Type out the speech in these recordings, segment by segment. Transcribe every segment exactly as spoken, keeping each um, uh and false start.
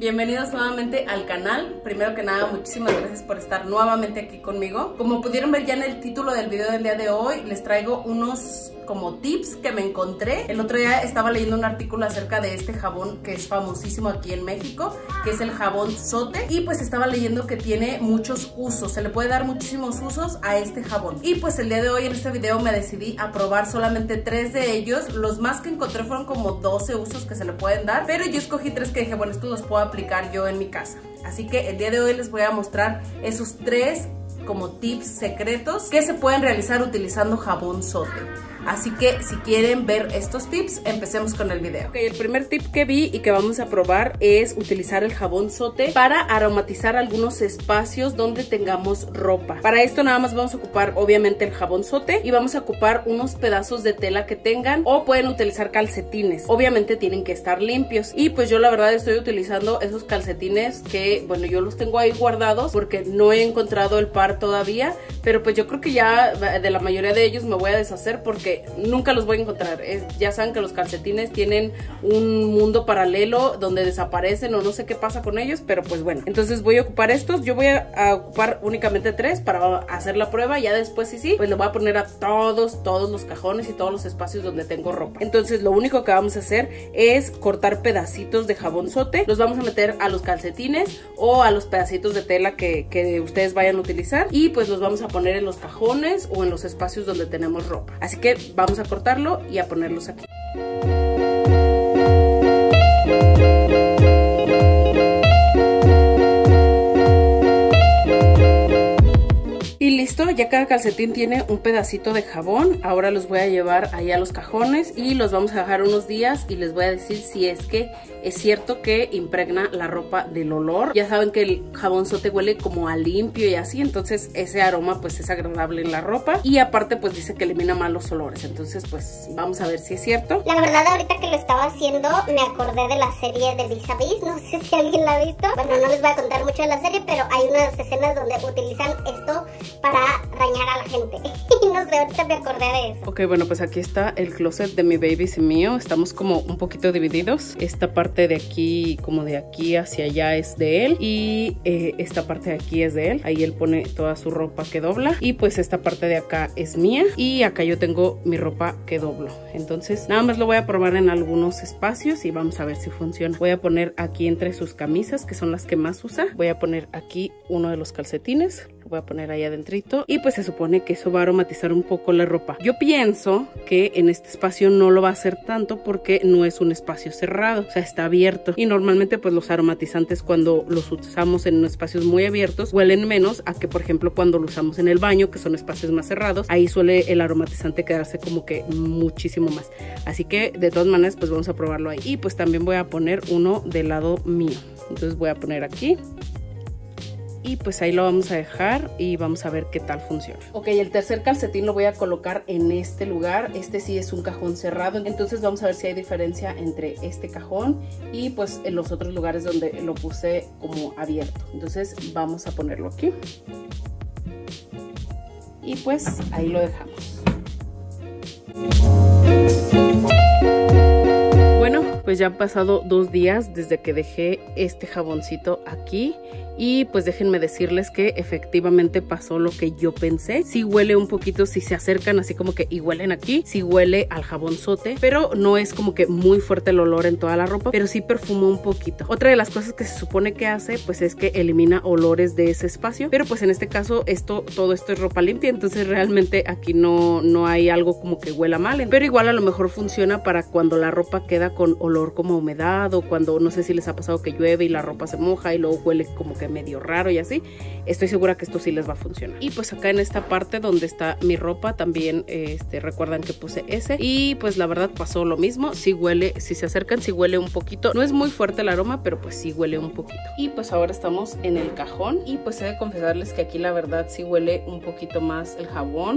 Bienvenidos nuevamente al canal. Primero que nada, muchísimas gracias por estar nuevamente aquí conmigo. Como pudieron ver ya en el título del video del día de hoy, les traigo unos como tips que me encontré. El otro día estaba leyendo un artículo acerca de este jabón que es famosísimo aquí en México, que es el jabón Zote, y pues estaba leyendo que tiene muchos usos, se le puede dar muchísimos usos a este jabón. Y pues el día de hoy en este video me decidí a probar solamente tres de ellos. Los más que encontré fueron como doce usos que se le pueden dar, pero yo escogí tres que dije, bueno, estos los puedo aplicar yo en mi casa. Así que el día de hoy les voy a mostrar esos tres como tips secretos que se pueden realizar utilizando jabón Zote. Así que si quieren ver estos tips, empecemos con el video. Ok, el primer tip que vi y que vamos a probar es utilizar el jabón Zote para aromatizar algunos espacios donde tengamos ropa. Para esto nada más vamos a ocupar obviamente el jabón Zote y vamos a ocupar unos pedazos de tela que tengan, o pueden utilizar calcetines. Obviamente tienen que estar limpios, y pues yo la verdad estoy utilizando esos calcetines que, bueno, yo los tengo ahí guardados porque no he encontrado el par todavía, pero pues yo creo que ya de la mayoría de ellos me voy a deshacer porque nunca los voy a encontrar. Es, ya saben que los calcetines tienen un mundo paralelo donde desaparecen o no sé qué pasa con ellos, pero pues bueno, entonces voy a ocupar estos. Yo voy a, a ocupar únicamente tres para hacer la prueba. Ya después sí, sí, pues le voy a poner a todos, todos los cajones y todos los espacios donde tengo ropa. Entonces lo único que vamos a hacer es cortar pedacitos de jabón Zote. Los vamos a meter a los calcetines o a los pedacitos de tela que, que ustedes vayan a utilizar, y pues los vamos a poner en los cajones o en los espacios donde tenemos ropa. Así que vamos a cortarlo y a ponerlos aquí. Y listo, ya cada calcetín tiene un pedacito de jabón. Ahora los voy a llevar ahí a los cajones y los vamos a dejar unos días, y les voy a decir si es que es cierto que impregna la ropa del olor. Ya saben que el jabón Zote huele como a limpio y así, entonces ese aroma pues es agradable en la ropa, y aparte pues dice que elimina malos olores. Entonces pues vamos a ver si es cierto. La verdad, ahorita que lo estaba haciendo me acordé de la serie de Vis a Vis. No sé si alguien la ha visto. Bueno, no les voy a contar mucho de la serie, pero hay unas escenas donde utilizan esto para dañar a la gente. Y no sé, ahorita me acordé de eso. Ok, bueno, pues aquí está el closet de mi baby y mío. Estamos como un poquito divididos. Esta parte de aquí, como de aquí hacia allá, es de él, y eh, esta parte de aquí es de él. Ahí él pone toda su ropa que dobla, y pues esta parte de acá es mía, y acá yo tengo mi ropa que doblo. Entonces nada más lo voy a probar en algunos espacios y vamos a ver si funciona. Voy a poner aquí entre sus camisas, que son las que más usa. Voy a poner aquí uno de los calcetines, lo voy a poner ahí adentrito, y pues se supone que eso va a aromatizar un poco la ropa. Yo pienso que en este espacio no lo va a hacer tanto porque no es un espacio cerrado, o sea, está abierto, y normalmente pues los aromatizantes cuando los usamos en espacios muy abiertos huelen menos a que por ejemplo cuando lo usamos en el baño, que son espacios más cerrados. Ahí suele el aromatizante quedarse como que muchísimo más. Así que de todas maneras pues vamos a probarlo ahí. Y pues también voy a poner uno del lado mío, entonces voy a poner aquí, y pues ahí lo vamos a dejar y vamos a ver qué tal funciona. Ok, el tercer calcetín lo voy a colocar en este lugar. Este sí es un cajón cerrado, entonces vamos a ver si hay diferencia entre este cajón y pues en los otros lugares donde lo puse como abierto. Entonces vamos a ponerlo aquí, y pues ahí lo dejamos. Bueno, pues ya han pasado dos días desde que dejé este jaboncito aquí, y pues déjenme decirles que efectivamente pasó lo que yo pensé. Sí huele un poquito, si se acercan así como que y huelen aquí, sí huele al jabón Zote, pero no es como que muy fuerte el olor en toda la ropa, pero sí perfuma un poquito. Otra de las cosas que se supone que hace pues es que elimina olores de ese espacio, pero pues en este caso esto, todo esto es ropa limpia, entonces realmente aquí no, no hay algo como que huela mal, pero igual a lo mejor funciona para cuando la ropa queda con olor como humedad, o cuando no sé si les ha pasado que llueve y la ropa se moja y luego huele como que medio raro y así. Estoy segura que esto sí les va a funcionar. Y pues acá en esta parte donde está mi ropa también este, recuerdan que puse ese, y pues la verdad pasó lo mismo. Sí huele, si se acercan sí huele un poquito, no es muy fuerte el aroma, pero pues sí huele un poquito. Y pues ahora estamos en el cajón, y pues he de confesarles que aquí la verdad sí huele un poquito más el jabón,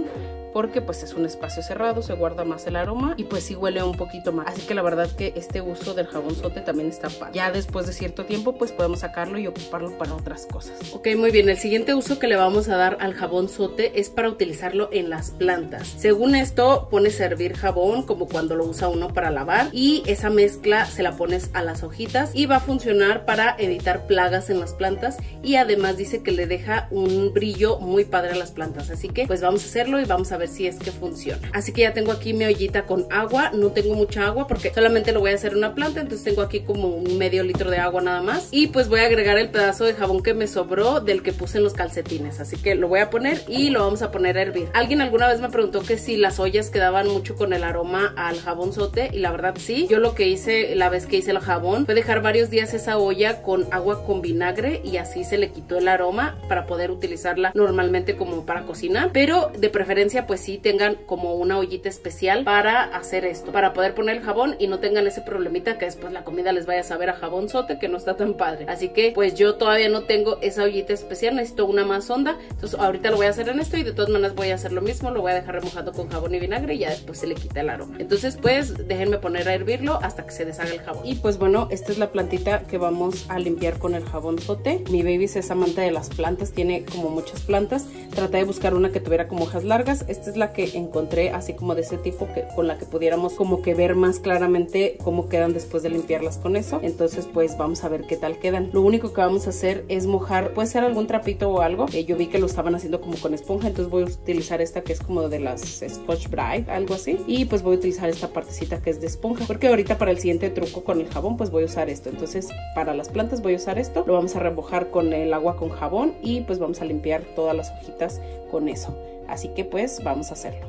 porque pues es un espacio cerrado, se guarda más el aroma y pues sí huele un poquito más. Así que la verdad que este uso del jabonzote también está padre. Ya después de cierto tiempo pues podemos sacarlo y ocuparlo para otras cosas. Ok, muy bien, el siguiente uso que le vamos a dar al jabonzote es para utilizarlo en las plantas. Según esto, pones a hervir jabón como cuando lo usa uno para lavar y esa mezcla se la pones a las hojitas y va a funcionar para evitar plagas en las plantas y además dice que le deja un brillo muy padre a las plantas. Así que pues vamos a hacerlo y vamos a ver si es que funciona. Así que ya tengo aquí mi ollita con agua, no tengo mucha agua porque solamente lo voy a hacer en una planta, entonces tengo aquí como un medio litro de agua nada más y pues voy a agregar el pedazo de jabón que me sobró del que puse en los calcetines, así que lo voy a poner y lo vamos a poner a hervir. Alguien alguna vez me preguntó que si las ollas quedaban mucho con el aroma al jabonzote y la verdad sí. Yo lo que hice la vez que hice el jabón fue dejar varios días esa olla con agua con vinagre y así se le quitó el aroma para poder utilizarla normalmente como para cocinar, pero de preferencia pues sí tengan como una ollita especial para hacer esto, para poder poner el jabón y no tengan ese problemita que después la comida les vaya a saber a jabonzote, que no está tan padre. Así que pues yo todavía no tengo esa ollita especial, necesito una más honda, entonces ahorita lo voy a hacer en esto y de todas maneras voy a hacer lo mismo, lo voy a dejar remojado con jabón y vinagre y ya después se le quita el aroma. Entonces pues déjenme poner a hervirlo hasta que se deshaga el jabón. Y pues bueno, esta es la plantita que vamos a limpiar con el jabonzote. Mi baby es amante de las plantas, tiene como muchas plantas, traté de buscar una que tuviera como hojas largas, esta es la que encontré así como de ese tipo, que con la que pudiéramos como que ver más claramente cómo quedan después de limpiarlas con eso. Entonces pues vamos a ver qué tal quedan. Lo único que vamos a hacer es mojar, puede ser algún trapito o algo, eh, yo vi que lo estaban haciendo como con esponja, entonces voy a utilizar esta que es como de las Scotch Brite, algo así, y pues voy a utilizar esta partecita que es de esponja, porque ahorita para el siguiente truco con el jabón pues voy a usar esto. Entonces para las plantas voy a usar esto, lo vamos a remojar con el agua con jabón y pues vamos a limpiar todas las hojitas con eso. Así que pues vamos a hacerlo.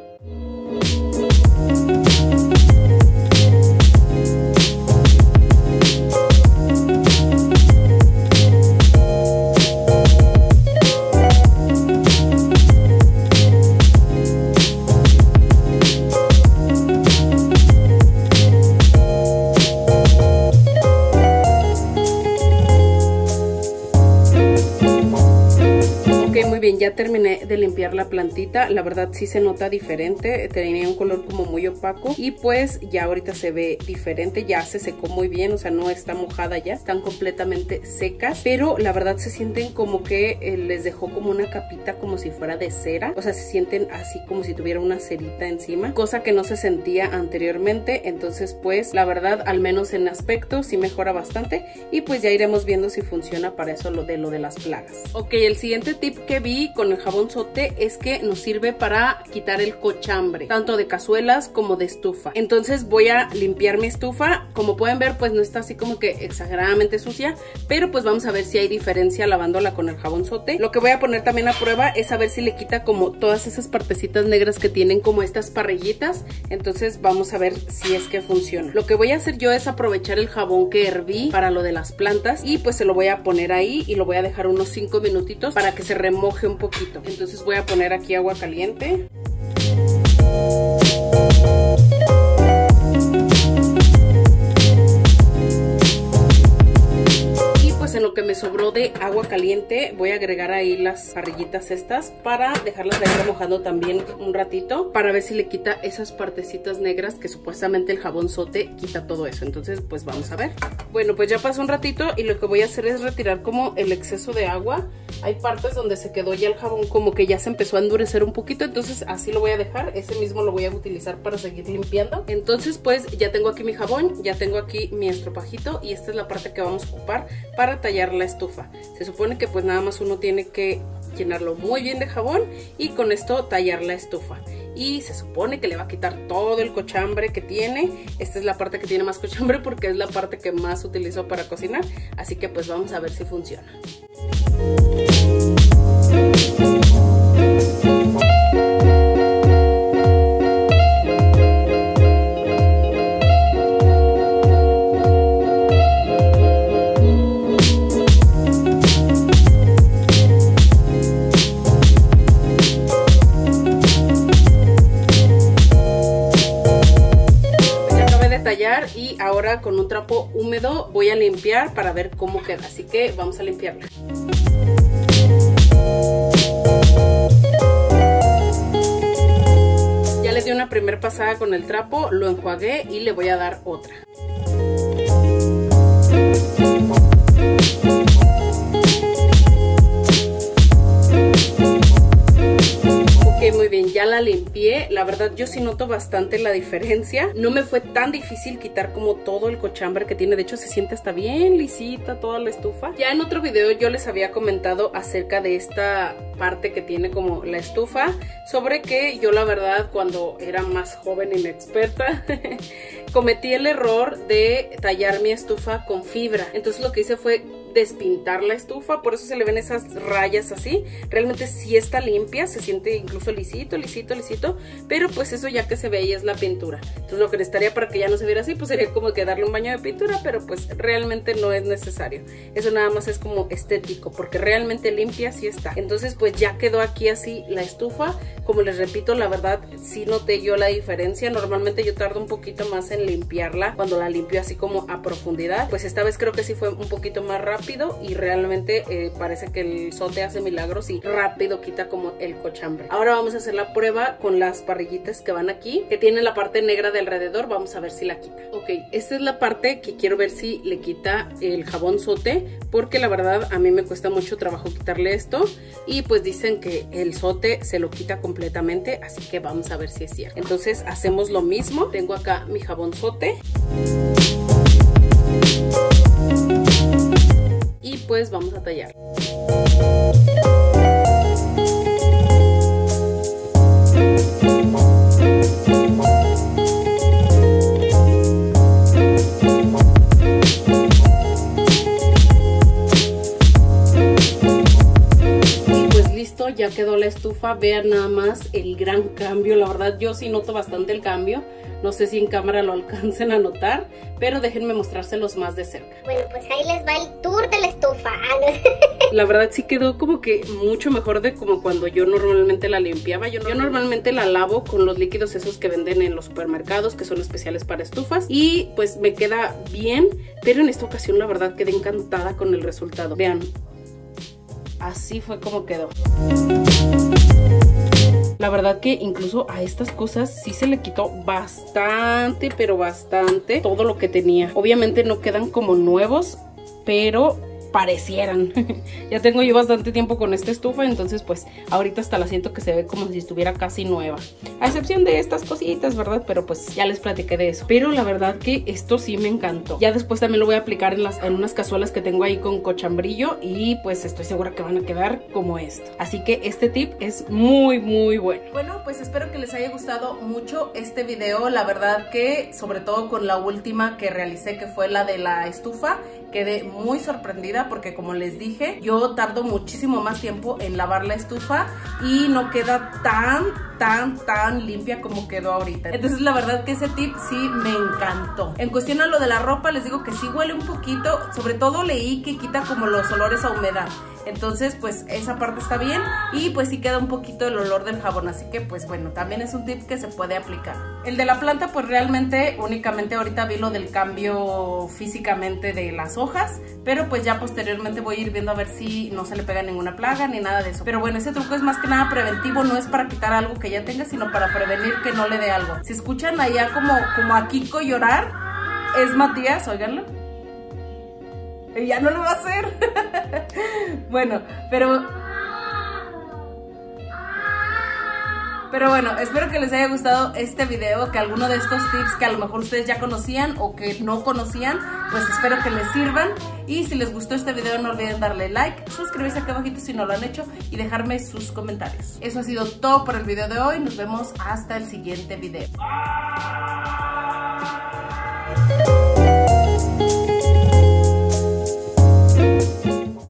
Bien, ya terminé de limpiar la plantita, la verdad sí se nota diferente, tenía un color como muy opaco y pues ya ahorita se ve diferente, ya se secó muy bien, o sea no está mojada ya, están completamente secas, pero la verdad se sienten como que eh, les dejó como una capita como si fuera de cera, o sea se sienten así como si tuviera una cerita encima, cosa que no se sentía anteriormente. Entonces pues la verdad al menos en aspecto sí mejora bastante y pues ya iremos viendo si funciona para eso lo de lo de las plagas. Ok, el siguiente tip que vi con el jabonzote es que nos sirve para quitar el cochambre, tanto de cazuelas como de estufa. Entonces voy a limpiar mi estufa, como pueden ver pues no está así como que exageradamente sucia, pero pues vamos a ver si hay diferencia lavándola con el jabonzote. Lo que voy a poner también a prueba es a ver si le quita como todas esas partecitas negras que tienen como estas parrillitas, entonces vamos a ver si es que funciona. Lo que voy a hacer yo es aprovechar el jabón que herví para lo de las plantas y pues se lo voy a poner ahí y lo voy a dejar unos cinco minutitos para que se remoje un poquito. Entonces voy a poner aquí agua caliente. En lo que me sobró de agua caliente voy a agregar ahí las parrillitas estas para dejarlas ahí remojando también un ratito para ver si le quita esas partecitas negras que supuestamente el jabonzote quita todo eso. Entonces pues vamos a ver. Bueno, pues ya pasó un ratito y lo que voy a hacer es retirar como el exceso de agua. Hay partes donde se quedó ya el jabón como que ya se empezó a endurecer un poquito, entonces así lo voy a dejar. Ese mismo lo voy a utilizar para seguir limpiando. Entonces pues ya tengo aquí mi jabón, ya tengo aquí mi estropajito y esta es la parte que vamos a ocupar para tallar la estufa. Se supone que pues nada más uno tiene que llenarlo muy bien de jabón y con esto tallar la estufa. Y se supone que le va a quitar todo el cochambre que tiene. Esta es la parte que tiene más cochambre porque es la parte que más utilizo para cocinar. Así que pues vamos a ver si funciona. Y ahora con un trapo húmedo voy a limpiar para ver cómo queda, así que vamos a limpiarla. primera pasada con el trapo, lo enjuagué y le voy a dar otra. Muy bien, ya la limpié. La verdad yo sí noto bastante la diferencia. No me fue tan difícil quitar como todo el cochambre que tiene. De hecho se siente hasta bien lisita toda la estufa. Ya en otro video yo les había comentado acerca de esta parte que tiene como la estufa, sobre que yo la verdad cuando era más joven e inexperta cometí el error de tallar mi estufa con fibra. Entonces lo que hice fue despintar la estufa, por eso se le ven esas rayas así. Realmente sí está limpia, se siente incluso lisito, lisito, lisito, pero pues eso ya que se ve ahí es la pintura. Entonces lo que necesitaría para que ya no se viera así, pues sería como que darle un baño de pintura, pero pues realmente no es necesario. Eso nada más es como estético, porque realmente limpia sí está. Entonces pues ya quedó aquí así la estufa. Como les repito, la verdad sí noté yo la diferencia. Normalmente yo tardo un poquito más en limpiarla cuando la limpio así como a profundidad. Pues esta vez creo que sí fue un poquito más rápido y realmente eh, parece que el Zote hace milagros y rápido quita como el cochambre. Ahora vamos a hacer la prueba con las parrillitas que van aquí, que tienen la parte negra de alrededor. Vamos a ver si la quita. Ok, esta es la parte que quiero ver si le quita el jabón Zote, porque la verdad a mí me cuesta mucho trabajo quitarle esto y pues dicen que el Zote se lo quita completamente, así que vamos a ver si es cierto. Entonces hacemos lo mismo. Tengo acá mi jabón Zote y pues vamos a tallar. Ya quedó la estufa. Vean nada más el gran cambio. La verdad yo sí noto bastante el cambio. No sé si en cámara lo alcancen a notar, pero déjenme mostrárselos más de cerca. Bueno, pues ahí les va el tour de la estufa. La verdad sí quedó como que mucho mejor de como cuando yo normalmente la limpiaba. Yo, yo normalmente la lavo con los líquidos esos que venden en los supermercados, que son especiales para estufas, y pues me queda bien, pero en esta ocasión la verdad quedé encantada con el resultado. Vean, así fue como quedó. La verdad que incluso a estas cosas sí se le quitó bastante, pero bastante todo lo que tenía. Obviamente no quedan como nuevos, pero parecieran. Ya tengo yo bastante tiempo con esta estufa, entonces pues ahorita hasta la siento que se ve como si estuviera casi nueva, a excepción de estas cositas, ¿verdad? Pero pues ya les platiqué de eso. Pero la verdad que esto sí me encantó. Ya después también lo voy a aplicar en, las, en unas cazuelas que tengo ahí con cochambrillo y pues estoy segura que van a quedar como esto. Así que este tip es muy muy bueno. Bueno, pues espero que les haya gustado mucho este video. La verdad que sobre todo con la última que realicé, que fue la de la estufa, quedé muy sorprendida porque como les dije, yo tardo muchísimo más tiempo en lavar la estufa y no queda tan, tan, tan limpia como quedó ahorita. Entonces la verdad que ese tip sí me encantó. En cuestión a lo de la ropa, les digo que sí huele un poquito, sobre todo leí que quita como los olores a humedad. Entonces pues esa parte está bien y pues sí queda un poquito el olor del jabón, así que pues bueno, también es un tip que se puede aplicar. El de la planta pues realmente únicamente ahorita vi lo del cambio físicamente de las hojas, pero pues ya posteriormente voy a ir viendo a ver si no se le pega ninguna plaga ni nada de eso. Pero bueno, ese truco es más que nada preventivo, no es para quitar algo que ya tenga, sino para prevenir que no le dé algo. Si escuchan allá como, como a Kiko llorar, es Matías, óiganlo. Y ya no lo va a hacer. Bueno, pero... Pero bueno, espero que les haya gustado este video, que alguno de estos tips que a lo mejor ustedes ya conocían o que no conocían, pues espero que les sirvan. Y si les gustó este video no olviden darle like, suscribirse acá abajito si no lo han hecho y dejarme sus comentarios. Eso ha sido todo por el video de hoy, nos vemos hasta el siguiente video.